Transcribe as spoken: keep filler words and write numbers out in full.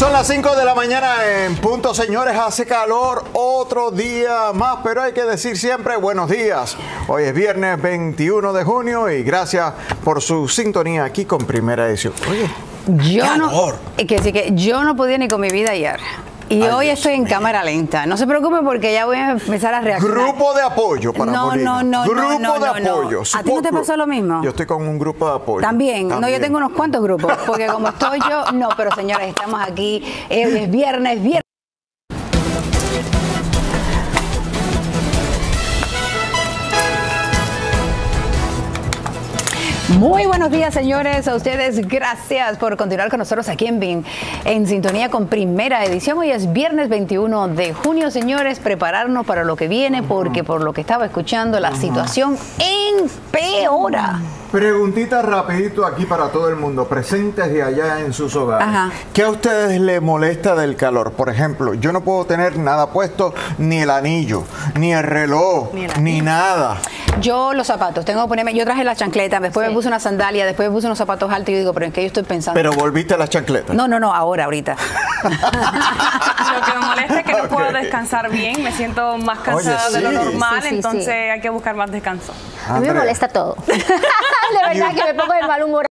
Son las cinco de la mañana en punto, señores. Hace calor otro día más, pero hay que decir siempre buenos días. Hoy es viernes veintiuno de junio y gracias por su sintonía aquí con Primera Edición. Oye, yo no, que, sí, que yo no podía ni con mi vida ayer. Y Ay, hoy Dios estoy en mío. cámara lenta. No se preocupe porque ya voy a empezar a reaccionar. Grupo de apoyo para no, Molina. No, no, grupo no, no, de no, apoyo. No. ¿A ti no te pasó lo mismo? Yo estoy con un grupo de apoyo. ¿También? También. No, yo tengo unos cuantos grupos. Porque como estoy yo... No, pero señores, estamos aquí. Hoy es viernes, viernes. Muy buenos días, señores, a ustedes. Gracias por continuar con nosotros aquí en BIN, en sintonía con Primera Edición. Hoy es viernes veintiuno de junio, señores. Prepararnos para lo que viene, porque por lo que estaba escuchando, la situación empeora. Preguntita rapidito aquí para todo el mundo, presentes de allá en sus hogares. Ajá. ¿Qué a ustedes les molesta del calor? Por ejemplo, yo no puedo tener nada puesto, ni el anillo, ni el reloj, ni, el ni nada. Yo los zapatos, tengo que ponerme, yo traje las chancletas, después sí. me puse una sandalia, después me puse unos zapatos altos y yo digo, pero ¿en qué yo estoy pensando? Pero volviste a las chancletas. No, no, no, ahora, ahorita. Lo que me molesta es que no puedo okay. descansar bien, me siento más cansada Oye, sí. de lo normal, sí, sí, entonces sí. hay que buscar más descanso. A mí me molesta todo. De verdad que me pongo de mal humor.